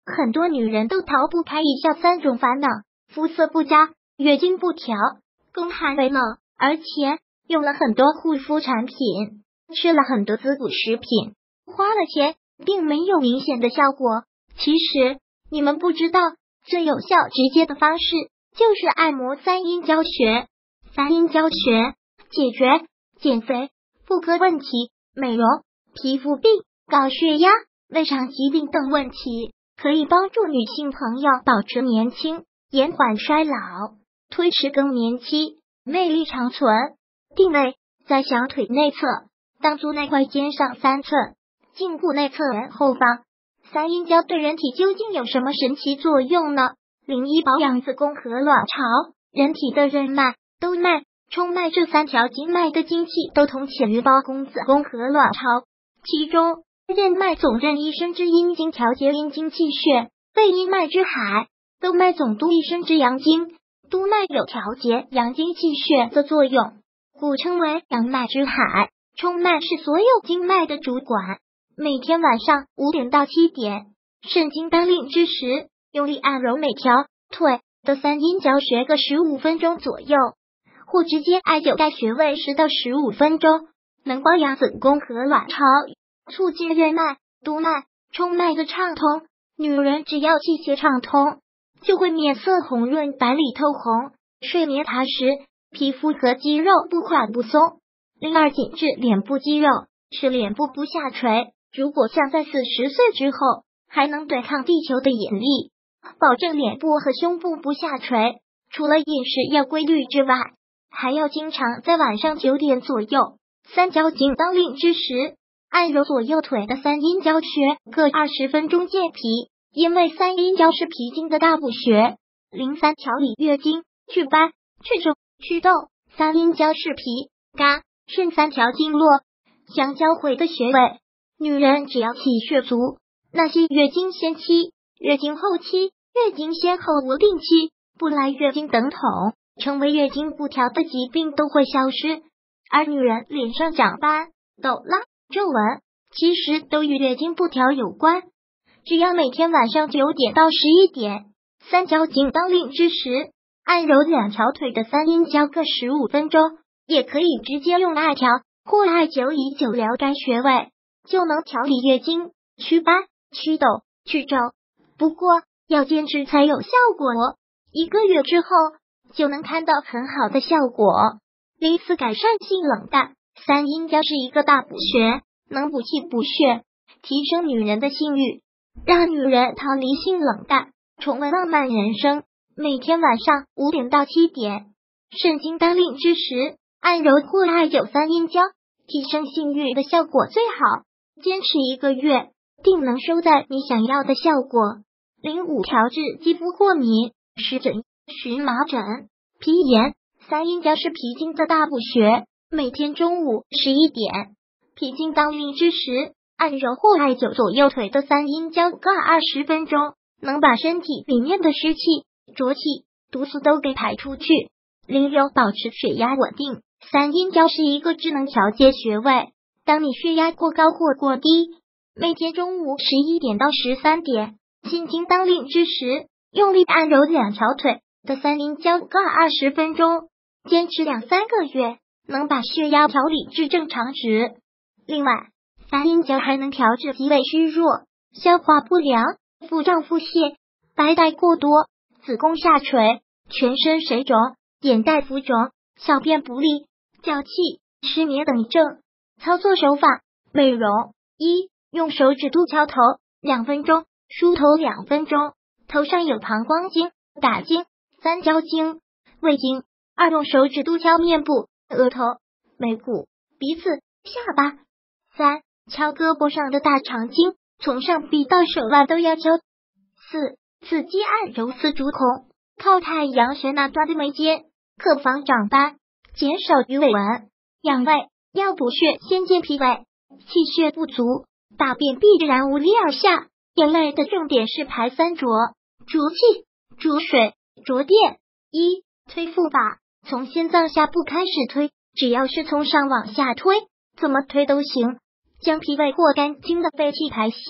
很多女人都逃不开以下3种烦恼：肤色不佳、月经不调、宫寒为冷，而且用了很多护肤产品，吃了很多滋补食品，花了钱并没有明显的效果。其实你们不知道，最有效直接的方式就是按摩三阴交穴。三阴交穴解决减肥、妇科问题、美容、皮肤病、高血压、胃肠疾病等问题，可以帮助女性朋友保持年轻，延缓衰老，推迟更年期，魅力长存。定位在小腿内侧，当足内踝尖上3寸，胫部内侧缘后方。三阴交对人体究竟有什么神奇作用呢？01保养子宫和卵巢。人体的任脉、督脉、冲脉这3条经脉的精气都通起于包宫、子宫和卵巢，其中任脉总任一身之阴经，调节阴经气血，为阴脉之海；督脉总督一身之阳经，督脉有调节阳经气血的作用，故称为阳脉之海。冲脉是所有经脉的主管，每天晚上5点到7点，肾经当令之时，用力按揉每条腿的三阴交穴个15分钟左右，或直接艾灸该穴位10到15分钟，能保养子宫和卵巢，促进任脉、督脉、冲脉的畅通。女人只要气血畅通，就会面色红润、白里透红，睡眠踏实，皮肤和肌肉不垮不松。02紧致脸部肌肉，使脸部不下垂。如果想在40岁之后还能对抗地球的引力，保证脸部和胸部不下垂，除了饮食要规律之外，还要经常在晚上9点左右，三焦经当令之时，按揉左右腿的三阴交穴各20分钟健脾，因为三阴交是脾经的大补穴。03调理月经、祛斑、祛肿、祛痘。三阴交是脾、肝、肾3条经络相交汇的穴位。女人只要气血足，那些月经先期、月经后期、月经先后无定期、不来月经等统称为月经不调的疾病都会消失。而女人脸上长斑、痘疤、皱纹，其实都与月经不调有关。只要每天晚上9点到11点，三焦经当令之时，按揉2条腿的三阴交各15分钟，也可以直接用艾条或艾灸以灸疗该穴位，就能调理月经、祛斑、祛痘、祛皱。不过要坚持才有效果，1个月之后就能看到很好的效果。04改善性冷淡。三阴交是一个大补穴，能补气补血，提升女人的性欲，让女人逃离性冷淡，重温浪漫人生。每天晚上5点到7点，肾经当令之时，按揉或艾灸三阴交，提升性欲的效果最好。坚持1个月，定能收在你想要的效果。05调治肌肤过敏、湿疹、荨麻疹、皮炎。三阴交是脾经的大补穴，每天中午11点，脾经当令之时，按揉或艾灸左右腿的三阴交各20分钟，能把身体里面的湿气、浊气、毒素都给排出去。06保持血压稳定。三阴交是一个智能调节穴位，当你血压过高或过低，每天中午11点到13点，心经当令之时，用力按揉2条腿的三阴交各20分钟，坚持2-3个月，能把血压调理至正常值。另外，三阴交还能调治脾胃虚弱、消化不良、腹胀腹泻、白带过多、子宫下垂、全身水肿、眼袋浮肿、小便不利、脚气、失眠等症。操作手法：美容1，用手指肚敲头2分钟，梳头2分钟，头上有膀胱经、胆经、三焦经、胃经。2，用手指肚敲面部、额头、眉骨、鼻子、下巴。3，敲胳膊上的大肠经，从上臂到手腕都要敲。4，刺激按揉丝竹孔，靠太阳穴那端的眉间，可防长斑，减少鱼尾纹。养胃要补血，先健脾胃，气血不足，大便必然无力而下。养胃的重点是排3浊：浊气、浊水、浊电。1，推腹法，从心脏下部开始推，只要是从上往下推，怎么推都行，将脾胃或肝经的废气排泄。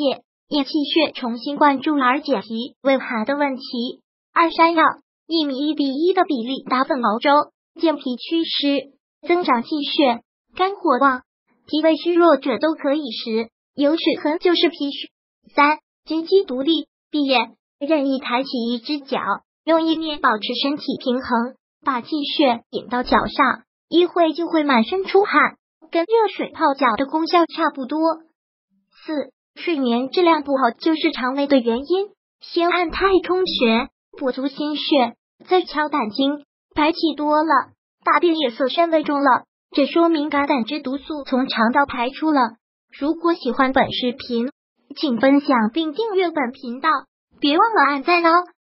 益气血重新灌注而解脾胃寒的问题。二、山药1米1:1的比例打粉熬粥，健脾祛湿，增长气血。肝火旺、脾胃虚弱者都可以食，有齿痕就是脾虚。3、金鸡独立，闭眼，任意抬起一只脚，用意念保持身体平衡，把气血引到脚上，一会就会满身出汗，跟热水泡脚的功效差不多。4、睡眠质量不好就是肠胃的原因，先按太冲穴，补足心血，再敲胆经，白气多了，大便也色深微重了，这说明肝胆之毒素从肠道排出了。如果喜欢本视频，请分享并订阅本频道，别忘了按赞哦。